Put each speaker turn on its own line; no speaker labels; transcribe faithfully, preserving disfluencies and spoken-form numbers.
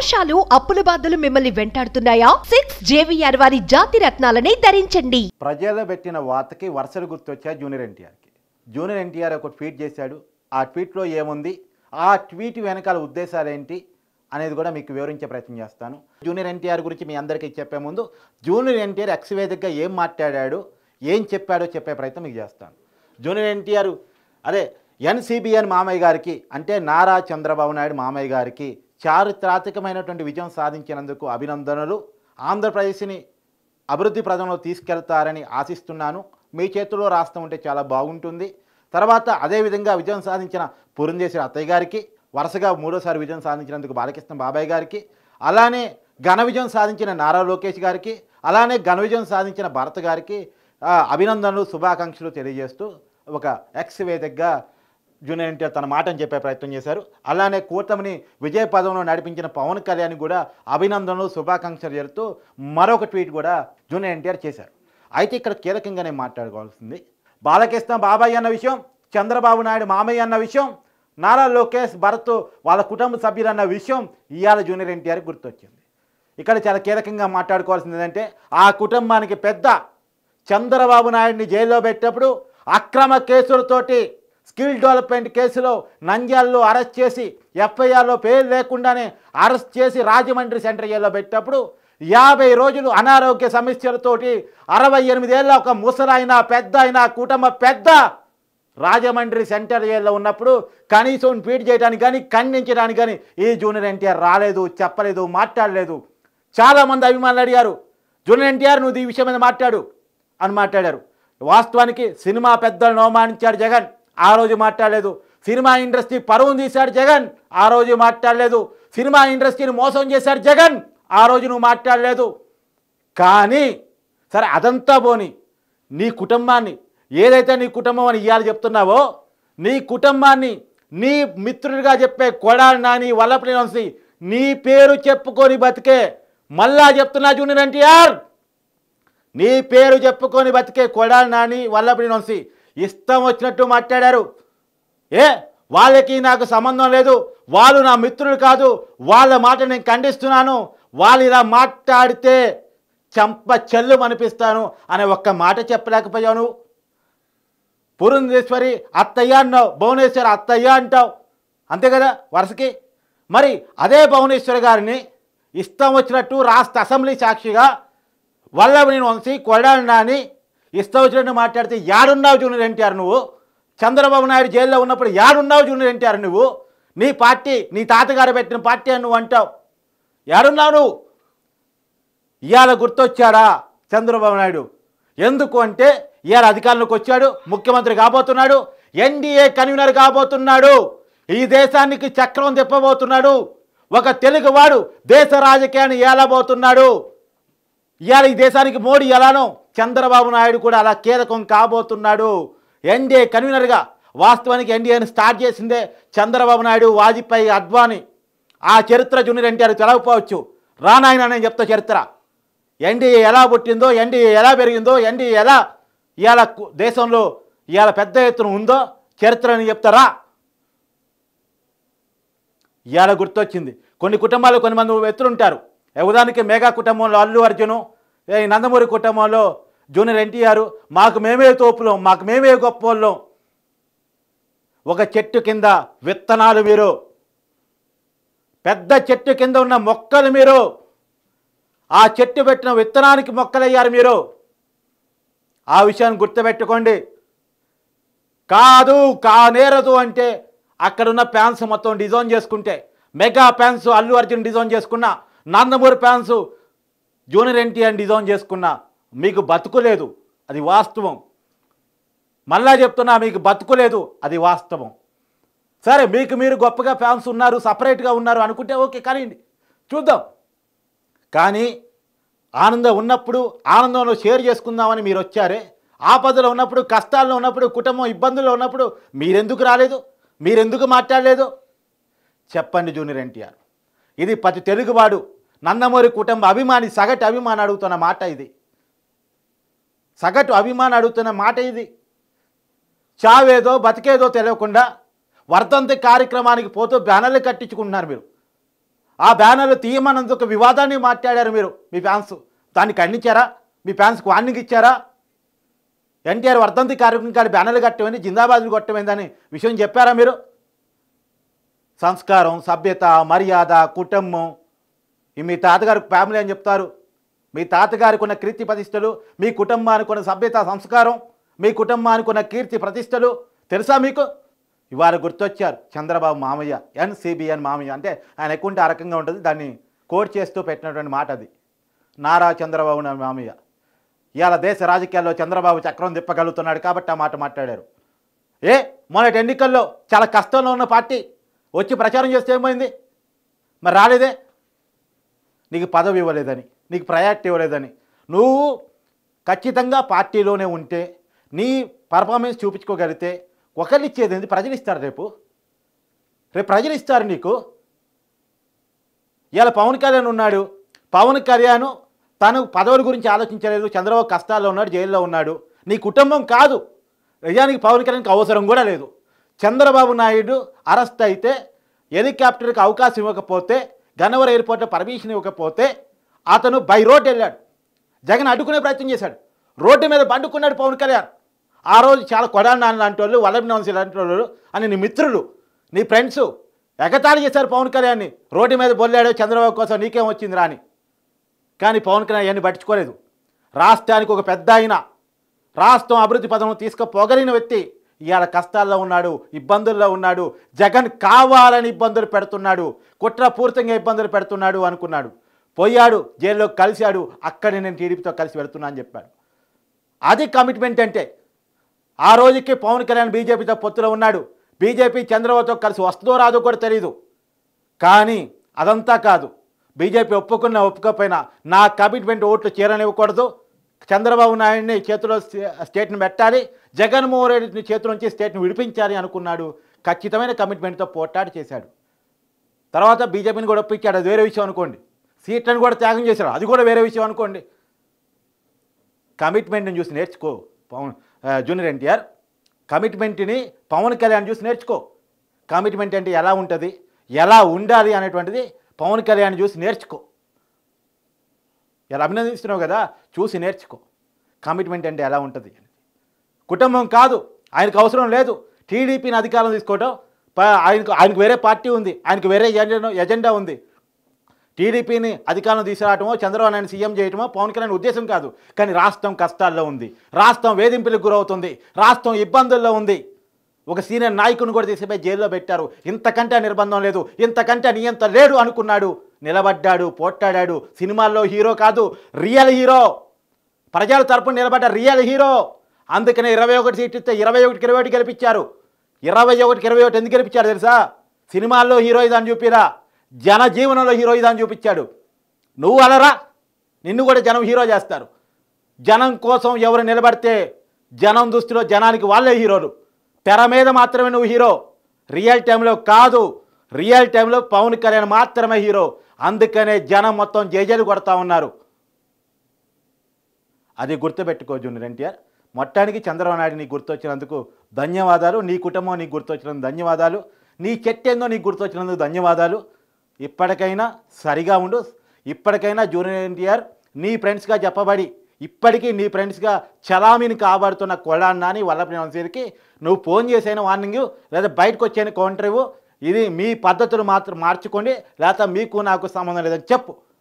మోసాలు అప్పుల బాధలు మిమ్మల్ని వెంటాడుతున్నాయా? సిక్స్ జేవిఆర్ వారి జాతి రత్నాలని ధరించండి.
ప్రజలు పెట్టిన వార్తకి వరుసలు గుర్తొచ్చాయి జూనియర్ ఎన్టీఆర్కి. జూనియర్ ఎన్టీఆర్ ఒక ట్వీట్ చేశాడు. ఆ ట్వీట్లో ఏముంది, ఆ ట్వీట్ వెనకాల ఉద్దేశాలు ఏంటి అనేది కూడా మీకు వివరించే ప్రయత్నం చేస్తాను. జూనియర్ ఎన్టీఆర్ గురించి మీ అందరికీ చెప్పే ముందు జూనియర్ ఎన్టీఆర్ ఎక్స్ వేదికగా ఏం మాట్లాడాడు, ఏం చెప్పాడో చెప్పే ప్రయత్నం మీకు చేస్తాను. జూనియర్ ఎన్టీఆర్ అదే ఎన్సీబీఎన్ మామయ్య గారికి అంటే నారా చంద్రబాబు నాయుడు మామయ్య గారికి చారిత్రాత్మకమైనటువంటి విజయం సాధించినందుకు అభినందనలు. ఆంధ్రప్రదేశ్ని అభివృద్ధి ప్రదంలో తీసుకెళ్తారని ఆశిస్తున్నాను. మీ చేతిలో రాష్ట్రం ఉంటే చాలా బాగుంటుంది. తర్వాత అదేవిధంగా విజయం సాధించిన పురంధేశ్వరి అత్తయ్య గారికి, వరుసగా మూడోసారి విజయం సాధించినందుకు బాలకృష్ణ బాబాయ్ గారికి, అలానే ఘన విజయం సాధించిన నారా లోకేష్ గారికి, అలానే ఘన విజయం సాధించిన భరత్ గారికి అభినందనలు శుభాకాంక్షలు తెలియజేస్తూ ఒక ఎక్స్ వేదికగా జూనియర్ ఎన్టీఆర్ తన మాటను చెప్పే ప్రయత్నం చేశారు. అలానే కూటమిని విజయ పదంలో నడిపించిన పవన్ కళ్యాణ్ కూడా అభినందనలు శుభాకాంక్షలు చెబుతూ మరొక ట్వీట్ కూడా జూనియర్ ఎన్టీఆర్ చేశారు. అయితే ఇక్కడ కీలకంగానే మాట్లాడుకోవాల్సింది బాలకృష్ణ బాబాయ్ అన్న విషయం, చంద్రబాబు నాయుడు మామయ్య అన్న విషయం, నారా లోకేష్ భరత్ వాళ్ళ కుటుంబ సభ్యులు అన్న విషయం ఇవాళ జూనియర్ ఎన్టీఆర్ గుర్తొచ్చింది. ఇక్కడ చాలా కీలకంగా మాట్లాడుకోవాల్సింది ఏంటంటే ఆ కుటుంబానికి పెద్ద చంద్రబాబు నాయుడిని జైల్లో పెట్టినప్పుడు అక్రమ కేసులతోటి స్కిల్ డెవలప్మెంట్ కేసులో నంద్యాలలో అరెస్ట్ చేసి ఎఫ్ఐఆర్లో పేరు లేకుండానే అరెస్ట్ చేసి రాజమండ్రి సెంట్రల్ జైల్లో పెట్టినప్పుడు యాభై రోజులు అనారోగ్య సమస్యలతోటి అరవై ఎనిమిదేళ్ళ ఒక ముసలైన పెద్ద అయిన కుటుంబ పెద్ద రాజమండ్రి సెంట్రల్ జైల్లో ఉన్నప్పుడు కనీసం ట్వీట్ చేయడానికి కానీ ఖండించడానికి కానీ ఈ జూనియర్ ఎన్టీఆర్ రాలేదు, చెప్పలేదు, మాట్లాడలేదు. చాలామంది అభిమానులు అడిగారు, జూనియర్ ఎన్టీఆర్ నువ్వు ఈ విషయం మీద మాట్లాడు అని మాట్లాడారు. వాస్తవానికి సినిమా పెద్దలను అవమానించాడు జగన్, ఆ రోజు మాట్లాడలేదు. సినిమా ఇండస్ట్రీ పరువును తీశాడు జగన్, ఆ రోజు మాట్లాడలేదు. సినిమా ఇండస్ట్రీని మోసం చేశాడు జగన్, ఆ రోజు నువ్వు మాట్లాడలేదు. కానీ సరే అదంతా పోని, నీ కుటుంబాన్ని ఏదైతే నీ కుటుంబం అని ఇవాళ చెప్తున్నావో నీ కుటుంబాన్ని నీ మిత్రుడిగా చెప్పే కొడాలి నాని వల్లభనేని వంశీ నీ పేరు చెప్పుకొని బతికే, మళ్ళా చెప్తున్నా జూనియర్ ఎన్టీఆర్, నీ పేరు చెప్పుకొని బతికే కొడాలి నాని వల్లభనేని వంశీ ఇష్టం వచ్చినట్టు మాట్లాడారు. ఏ వాళ్ళకి నాకు సంబంధం లేదు, వాళ్ళు నా మిత్రులు కాదు, వాళ్ళ మాట నేను ఖండిస్తున్నాను, వాళ్ళు ఇలా మాట్లాడితే చంప చెల్లు అనిపిస్తాను అనే ఒక్క మాట చెప్పలేకపోయావు. నువ్వు పురంధేశ్వరి అత్తయ్య అన్నావు, భువనేశ్వరి అత్తయ్య అంటావు, అంతే కదా వరుసకి. మరి అదే భువనేశ్వరి గారిని ఇష్టం వచ్చినట్టు రాష్ట్ర అసెంబ్లీ సాక్షిగా వల్లభనేని వంశీ కొడాలి నాని ఇష్టం వచ్చినట్టు మాట్లాడితే యాడున్నావు జూనియర్ ఎన్టీఆర్ నువ్వు? చంద్రబాబు నాయుడు జైల్లో ఉన్నప్పుడు యాడున్నావు జూనియర్ ఎన్టీఆర్ నువ్వు? నీ పార్టీ నీ తాతగారు పెట్టిన పార్టీ అని నువ్వు అంటావు, యాడున్నావు నువ్వు? ఇవాళ గుర్తొచ్చాడా చంద్రబాబు నాయుడు? ఎందుకు అంటే ఇవాళ అధికారంలోకి వచ్చాడు, ముఖ్యమంత్రి కాబోతున్నాడు, ఎన్డీఏ కన్వీనర్ కాబోతున్నాడు, ఈ దేశానికి చక్రం తిప్పబోతున్నాడు, ఒక తెలుగువాడు దేశ రాజకీయాన్ని ఏలబోతున్నాడు. ఇవాళ ఈ దేశానికి మోడీ ఎలానో చంద్రబాబు నాయుడు కూడా అలా కీలకం కాబోతున్నాడు ఎన్డీఏ కన్వీనర్గా. వాస్తవానికి ఎన్డీఏని స్టార్ట్ చేసిందే చంద్రబాబు నాయుడు, వాజ్పేయి, అద్వానీ. ఆ చరిత్ర జూనియర్ ఎన్టీఆర్ తెలవకపోవచ్చు, రానాయన నేను చెప్తా చరిత్ర. ఎన్డీఏ ఎలా పుట్టిందో, ఎన్డీఏ ఎలా పెరిగిందో, ఎన్డీఏ ఎలా ఇవాళ దేశంలో ఇవాళ పెద్ద ఎత్తున ఉందో చరిత్రని చెప్తారా? ఇవాళ గుర్తొచ్చింది. కొన్ని కుటుంబాలు కొన్ని మంది వ్యక్తులు ఉంటారు. ఉదాహరణకి మెగా కుటుంబంలో అల్లు అర్జును, ఈ నందమూరి కుటుంబంలో జూనియర్ ఎన్టీఆర్, మాకు మేమే తోపులం, మాకు మేమే గొప్పోళ్ళం. ఒక చెట్టు కింద విత్తనాలు మీరు, పెద్ద చెట్టు కింద ఉన్న మొక్కలు మీరు, ఆ చెట్టు పెట్టిన విత్తనానికి మొక్కలయ్యారు మీరు. ఆ విషయాన్ని గుర్తుపెట్టుకోండి. కాదు కానేరదు అంటే అక్కడున్న ఫ్యాన్స్ మొత్తం డిజైన్ చేసుకుంటే, mega fans Allu Arjun design చేసుకున్నా, Nandamuri fans junior NTR design చేసుకున్నా మీకు బతుకులేదు, అది వాస్తవం. మళ్ళా చెప్తున్నా, మీకు బతుకులేదు, అది వాస్తవం. సరే మీకు మీరు గొప్పగా ఫ్యాన్స్ ఉన్నారు, సపరేట్గా ఉన్నారు అనుకుంటే ఓకే, కానీ చూద్దాం. కానీ ఆనందం ఉన్నప్పుడు ఆనందంలో షేర్ చేసుకుందామని మీరు వచ్చారే, ఆపదలో ఉన్నప్పుడు, కష్టాల్లో ఉన్నప్పుడు, కుటుంబం ఇబ్బందుల్లో ఉన్నప్పుడు మీరెందుకు రాలేదు, మీరెందుకు మాట్లాడలేదు చెప్పండి జూనియర్ ఎన్టీఆర్. ఇది ప్రతి తెలుగువాడు నందమూరి కుటుంబ అభిమాని సగటు అభిమాని అడుగుతున్న మాట ఇది, సగటు అభిమాని అడుగుతున్న మాట ఇది. చావేదో బతికేదో తెలియకుండా వర్ధంతి కార్యక్రమానికి పోతూ బ్యానర్లు కట్టించుకుంటున్నారు మీరు. ఆ బ్యానర్లు తీయమన్నందుకు వివాదాన్ని మాట్లాడారు మీరు, మీ ఫ్యాన్స్ దాన్ని ఖండించారా? మీ ఫ్యాన్స్కి వార్నింగ్ ఇచ్చారా? ఎన్టీఆర్ వర్ధంతి కార్యక్రమం కాదు బ్యానర్లు కట్టమని జిందాబాద్ని కొట్టమైందని విషయం చెప్పారా మీరు? సంస్కారం, సభ్యత, మర్యాద, కుటుంబం, ఈ మీ తాతగారి ఫ్యామిలీ అని చెప్తారు. మీ తాతగారికి ఉన్న కీర్తి ప్రతిష్టలు, మీ కుటుంబానికి ఉన్న సభ్యత, సంస్కారం, మీ కుటుంబానికి ఉన్న కీర్తి ప్రతిష్టలు తెలుసా మీకు? ఇవాళ గుర్తొచ్చారు చంద్రబాబు మామయ్య, ఎన్సీబీఎన్ మామయ్య అంటే ఆయన ఎక్కువ ఆ రకంగా ఉంటుంది, దాన్ని కోట్ చేస్తూ పెట్టినటువంటి మాట అది. నారా చంద్రబాబు నా మామయ్య. ఇవాళ దేశ రాజకీయాల్లో చంద్రబాబు చక్రం తిప్పగలుగుతున్నాడు కాబట్టి ఆ మాట మాట్లాడారు. ఏ మొన్నటి ఎన్నికల్లో చాలా కష్టంలో ఉన్న పార్టీ వచ్చి ప్రచారం చేస్తే ఏమైంది? మరి రాలేదే. నీకు పదవి ఇవ్వలేదని, నీకు ప్రయారిటీ ఇవ్వలేదని. నువ్వు ఖచ్చితంగా పార్టీలోనే ఉంటే నీ పర్ఫార్మెన్స్ చూపించుకోగలిగితే ఒకళ్ళు ఇచ్చేది ఏంది? ప్రజలు ఇస్తారు. రేపు రేపు ప్రజలు ఇస్తారు నీకు. ఇవాళ పవన్ కళ్యాణ్ ఉన్నాడు. పవన్ కళ్యాణ్ తను పదవుల గురించి ఆలోచించలేదు. చంద్రబాబు కష్టాల్లో ఉన్నాడు, జైల్లో ఉన్నాడు. నీ కుటుంబం కాదు. నిజానికి పవన్ కళ్యాణ్కి అవసరం కూడా లేదు. చంద్రబాబు నాయుడు అరెస్ట్ అయితే హెలికాప్టర్కి అవకాశం ఇవ్వకపోతే, గన్నవరం ఎయిర్పోర్ట్లో పర్మిషన్ ఇవ్వకపోతే అతను బై రోడ్ వెళ్ళాడు. జగన్ అడ్డుకునే ప్రయత్నం చేశాడు. రోడ్డు మీద బండుకున్నాడు పవన్ కళ్యాణ్. ఆ రోజు చాలా కొడాలి నాన్న లాంటి వాళ్ళు, వల్లభి నవంశి లాంటి వాళ్ళు అని నీ మిత్రులు, నీ ఫ్రెండ్స్ ఎగతాళి చేశారు పవన్ కళ్యాణ్ని. రోడ్డు మీద బొల్లాడు చంద్రబాబు కోసం, నీకేం వచ్చింది రాని. కానీ పవన్ కళ్యాణ్ అవన్నీ పట్టించుకోలేదు. రాష్ట్రానికి ఒక పెద్ద ఆయన, రాష్ట్రం అభివృద్ధి పదం తీసుకుపోగలిగిన వ్యక్తి ఇవాళ కష్టాల్లో ఉన్నాడు, ఇబ్బందుల్లో ఉన్నాడు. జగన్ కావాలని ఇబ్బందులు పెడుతున్నాడు, కుట్రపూరితంగా ఇబ్బందులు పెడుతున్నాడు అనుకున్నాడు. పోయాడు, జైల్లోకి కలిశాడు. అక్కడే నేను టీడీపీతో కలిసి పెడుతున్నా అని చెప్పాడు. అది కమిట్మెంట్ అంటే. ఆ రోజుకి పవన్ కళ్యాణ్ బీజేపీతో పొత్తులో ఉన్నాడు. బీజేపీ చంద్రబాబుతో కలిసి వస్తుందో రాదో కూడా తెలియదు. కానీ అదంతా కాదు. బీజేపీ ఒప్పుకున్నా ఒప్పుకోకపోయినా నా కమిట్మెంట్ ఓట్లు చేరనివ్వకూడదు. చంద్రబాబు నాయుడిని చేతిలో స్టేట్ని పెట్టాలి, జగన్మోహన్ రెడ్డిని చేతిలో నుంచి స్టేట్ని విడిపించాలి అనుకున్నాడు. ఖచ్చితమైన కమిట్మెంట్తో పోట్లాడి చేశాడు. తర్వాత బీజేపీని కూడా ఒప్పించాడు, అది వేరే విషయం అనుకోండి. సీట్లను కూడా త్యాగం చేశాడు, అది కూడా వేరే విషయం అనుకోండి. కమిట్మెంట్ని చూసి నేర్చుకో పవన్ జూనియర్ ఎన్టీఆర్. కమిట్మెంట్ని పవన్ కళ్యాణ్ చూసి నేర్చుకో. కమిట్మెంట్ అంటే ఎలా ఉంటుంది, ఎలా ఉండాలి అనేటువంటిది పవన్ కళ్యాణ్ చూసి నేర్చుకో. ఇలా అభినందిస్తున్నావు కదా, చూసి నేర్చుకో. కమిట్మెంట్ అంటే ఎలా ఉంటుంది. కుటుంబం కాదు, ఆయనకు అవసరం లేదు టీడీపీని అధికారం తీసుకోవడం. ఆయనకు ఆయనకు వేరే పార్టీ ఉంది, ఆయనకు వేరే ఎజెండా ఎజెండా ఉంది. టీడీపీని అధికారం తీసుకురావటమో, చంద్రబాబు నాయుడు సీఎం చేయటమో పవన్ కళ్యాణ్ ఉద్దేశం కాదు. కానీ రాష్ట్రం కష్టాల్లో ఉంది, రాష్ట్రం వేధింపులకు గురవుతుంది, రాష్ట్రం ఇబ్బందుల్లో ఉంది. ఒక సీనియర్ నాయకుని కూడా తీసుకుపోయి జైల్లో పెట్టారు. ఇంతకంటే నిర్బంధం లేదు, ఇంతకంటే నియంత లేడు అనుకున్నాడు. నిలబడ్డాడు, పోట్లాడాడు. సినిమాల్లో హీరో కాదు, రియల్ హీరో. ప్రజల తరపున నిలబడ్డ రియల్ హీరో. అందుకనే ఇరవై ఒకటి సీట్లు ఇస్తే ఇరవై ఒకటికి ఇరవై ఒకటి గెలిపించారు. ఇరవై ఒకటికి ఇరవై ఒకటి ఎందుకు గెలిపించారు తెలుసా? సినిమాల్లో హీరోయిజాన్ని చూపిరా, జనజీవనంలో హీరోయిజాన్ని చూపించాడు. నువ్వు అలరా, నిన్ను కూడా జనం హీరో చేస్తారు. జనం కోసం ఎవరు నిలబడితే జనం దృష్టిలో జనానికి వాళ్ళే హీరోలు. తెర మీద మాత్రమే నువ్వు హీరో, రియల్ టైంలో కాదు. రియల్ టైంలో పవన్ కళ్యాణ్ మాత్రమే హీరో. అందుకనే జనం మొత్తం జేజేలు కొడతా ఉన్నారు. అది గుర్తుపెట్టుకో జూనియర్ ఎన్టీఆర్. మొత్తానికి చంద్రబాబు నాయుడు నీకు గుర్తొచ్చినందుకు ధన్యవాదాలు. నీ కుటుంబం నీకు గుర్తొచ్చినందుకు ధన్యవాదాలు. నీ చెట్టేందో నీకు గుర్తొచ్చినందుకు ధన్యవాదాలు. ఇప్పటికైనా సరిగా ఉండు. ఇప్పటికైనా జూనియర్ ఎన్టీఆర్ నీ ఫ్రెండ్స్గా చెప్పబడి ఇప్పటికీ నీ ఫ్రెండ్స్గా చలామీని కాబడుతున్న కొడాలి నాని, వల్లభి నవంశీకి నువ్వు ఫోన్ చేసైనా వార్నింగ్, లేదా బయటకు వచ్చైనా కౌంటర్ ఇవ్వు. ఇది మీ పద్ధతులు మాత్రం మార్చుకోండి, లేకపోతే మీకు నాకు సంబంధం లేదని చెప్పు.